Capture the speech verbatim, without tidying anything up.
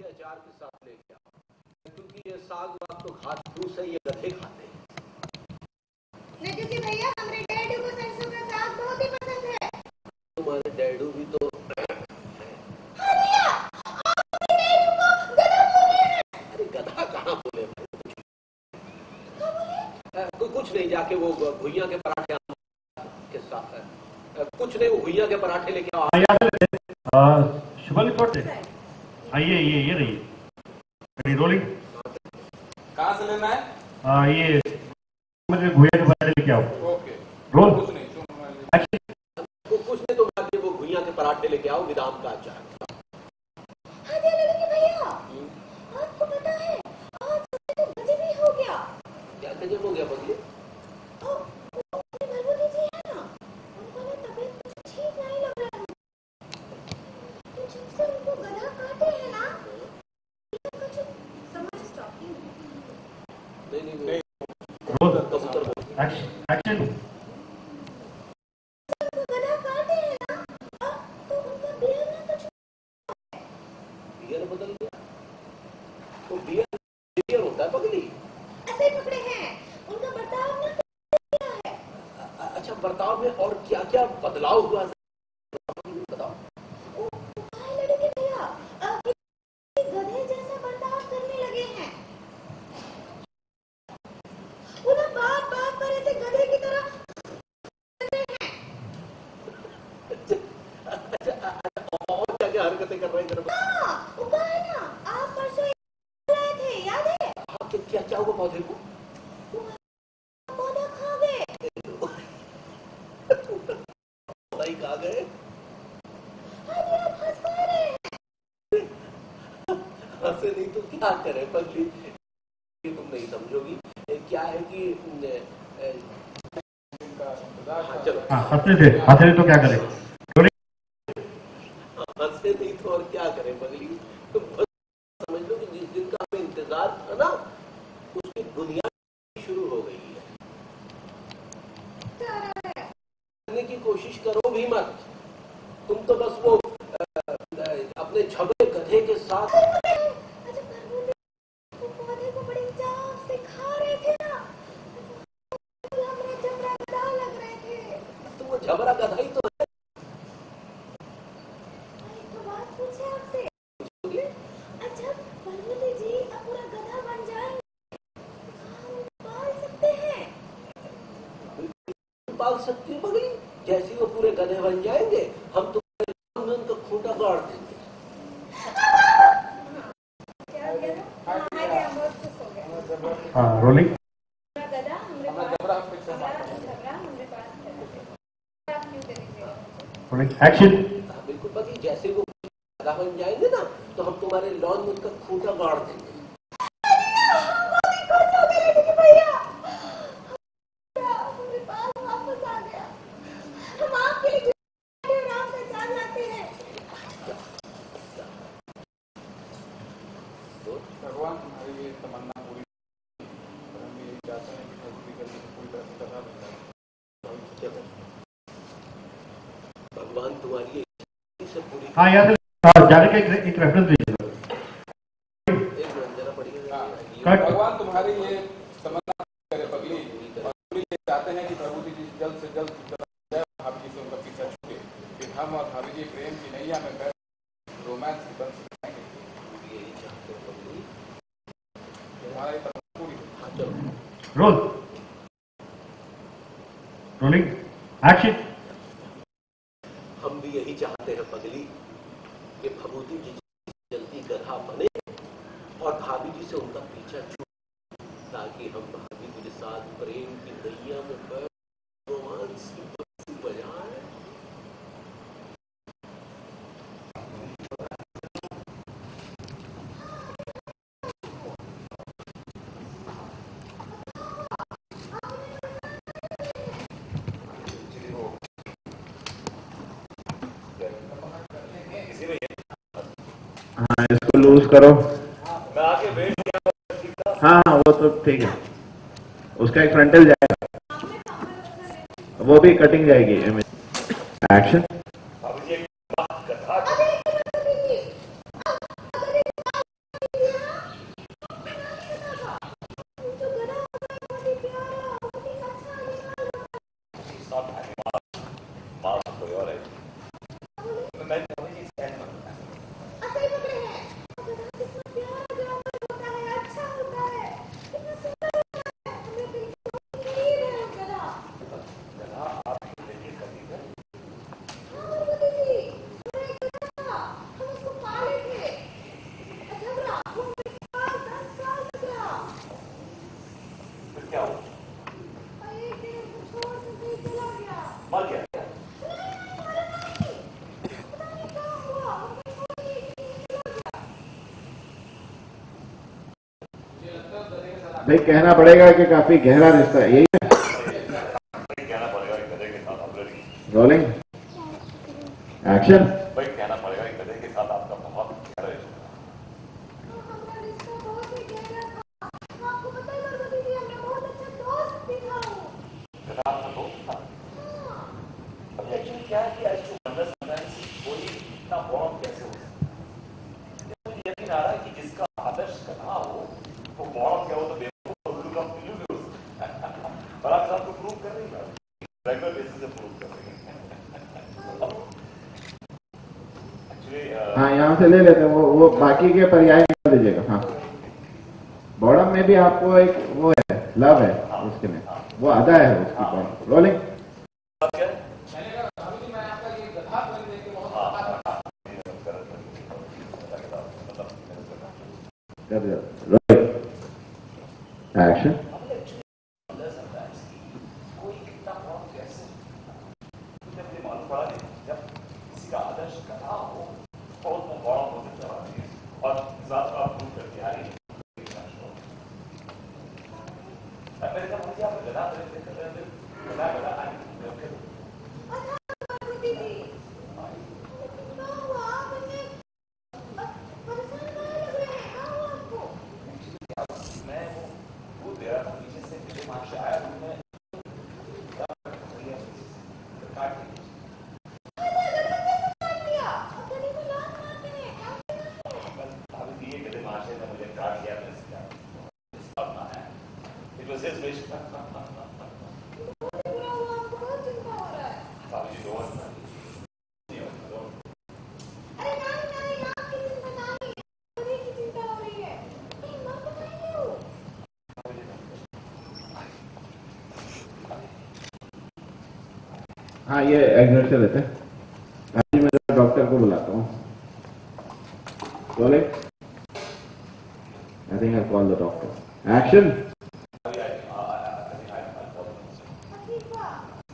अचार के साथ लेके आओ, क्योंकि ये साग वाग तो घास फूस है, ये गधे खाते हैं। नहीं क्योंकि भैया हमारे डैडू को सरसों का साग बहुत ही पसंद है। तुम्हारे डैडू भी तो अरे गधा कहाँ बोले भाई, कुछ नहीं, जाके वो भुइया के पराठे के साथ, कुछ नहीं, वो भुइया के पराठे लेके आओ। शुभल आइए, ये ये रही रोलिंग। कहाँ से लेना है? आ, ये मुझे भुइया के पराठे लेके आओ। Okay roll. कुछ नहीं कुछ नहीं, तो बाकी वो भुइया के पराठे लेके आओ, विदाम का अचार। हाँ भैया, आपको पता है आज तो गजब ही हो गया। क्या गजब हो गया बदली? भगवती जी है ना, उनको ना तबीयत कुछ ठीक नहीं लग रहा है, तो जब से उनको गधा काटे हैं ना, कुछ समझ स्टॉप नहीं नहीं नहीं रोल। कबूतर बोल एक्शन। गधा काटे हैं ना, अब तो उनका बियर ना कुछ बियर बदल गया। तो बियर बियर होता है पगली, ऐसे पकड़े हैं, उनका बर्ताव ना क्या है। अ- अच्छा, बर्ताव में और क्या क्या बदलाव हुआ बताओ। ओ भाई लड़के भैया, अब गधे जैसा बर्ताव करने लगे हैं। उन्हें बात बात पर ऐसे गधे की तरह और क्या क्या हरकतें कर रहे हैं? हाँ, वो कहा है ना, आप परसों लाए थे, याद है? हाँ, क्या क्या क्या हुआ पौधे को? पौधा खा गए। पौधा ही खा गए? अरे आप हंस पा रहे हैं। हंसे नहीं तो क्या करे पगली, तुम नहीं समझोगी। क्या है कि हाँ चलो, हाँ हंसने से हंसने तो क्या करे? हंसते नहीं तो और क्या करे पगली, तुम बस समझ लो कि जिस दिन का हमें इंतजार था ना, उसकी दुनिया शुरू हो गई है। करने की कोशिश करो भी मत, तुम तो बस वो आ, अपने झबे गधे के साथ पौधे को बड़ी चाव से खा रहे थे ना, हमें जबरा गधा लग रहे थे। तो वो झबरा गधा ही तो है। तो बात पूछे आपसे, अच्छा भगवती जी अब पूरा गधा बन जाएंगे, हम पाल सकते हैं? पाल सकती हो पगली, जैसे वो पूरे गधे बन जाएंगे, हम तुम्हारे में उनका खूंटा गाड़ देंगे। क्या कह रहे? हाँ हाँ, बहुत खुश हो गए। हाँ रोलिंग। गधा हमरे पास, झबरा हमरे पास है, आप क्यों करेंगे? Rolling action. हाँ, बिल्कुल पगली, जैसे वो गधा बन जाएंगे ना, तो हम तुम्हारे लॉन में उनका खूंटा गाड़ देंगे। हमारे पास वापस आ गया, हम आपके लिए और आप पहचान लाते हैं। भगवान तुम्हारी ये तमन्ना पूरी, हम यही चाहते हैं कि भक्ति करके पूरी तरह से कथा बन जाए। भगवान तुम्हारी से पूरी। हाँ यार जाने का एक रेफरेंस दीजिए। भगवान तुम्हारी ये तमन्ना करे पगली, और पूरी ये चाहते हैं कि प्रभु जी जल्द से जल्द भाभी जी से उनका पीछा छूटे, कि हम और भाभी जी प्रेम की नैया में बैठ रोमांस की बन सकेंगे। यही चाहते हो पगली, तुम्हारा ये तमन्ना पूरी। हाँ चलो रोल। Rolling action. हम भी यही चाहते हैं पगली कि भभूति जी जल्दी गधा बने और भाभी जी से उनका पीछा छूटे, ताकि हम भाभी जी के साथ प्रेम की नैया में बैठ रोमांस की बंसी बजाएं। हाँ इसको लूज करो। हाँ हाँ वो तो ठीक है, उसका एक फ्रंटल जाएगा, वो भी कटिंग जाएगी। एक्शन। भाई कहना पड़ेगा कि काफी गहरा रिश्ता है, यही है। कहना पड़ेगा कि गधे के साथ ऑलरेडी रोलिंग एक्शन। भाई कहना पड़ेगा कि गधे के साथ आपका बहुत गहरा रिश्ता है। हमारा रिश्ता बहुत ही गहरा था। आपको पता है भगवती जी, हमने बहुत अच्छा दोस्त भी था वो। गधा आपका दोस्त था। अब एक्चुअली क्या है कि आज जो बंदा समटाइम्स कोई इतना बॉन्ड कैसे हो सकता है, मुझे यकीन आ रहा है कि जिसका आदर्श गधा हो तो बॉन्ड क्या हो तो बेवकूफ और उल्लू का उल्लू भी हो सकता है। और आप सबको प्रूव कर रही है, रेगुलर बेसिस से प्रूव कर रही है। हाँ यहाँ से ले लेते हैं, वो वो बाकी के पर्याय निकाल दीजिएगा। हाँ बॉडम में भी आपको एक वो है, लव है उसके में, वो अदा है उसकी बॉडम। Rolling action. भगवती जी, लेकिन क्या हुआ? आपने परेशान नहीं लग रहे हैं? क्या हुआ आपको? मैं वो वो दे रहा था पीछे से, मेरे वहां से आया तो मैं काट दी। गले में लात मार के हैं, ऐसे नहीं है। अभी दिए गधे महाशय ने मुझे काट दिया, मैं इसका अपना है। It was his wish. बुरा हुआ, आपको बहुत चिंता हो रहा है। बाबू जी डोंट नहीं हो अरे नहीं नहीं, आपकी चिंता नहीं, मुझे की चिंता हो रही है। नहीं मत बताइए वो। हाँ ये एग्जैक्ट से लेते हैं। अभी मैं डॉक्टर को बुलाता हूँ। Rolling I think I call the doctor. Action. अखीफा,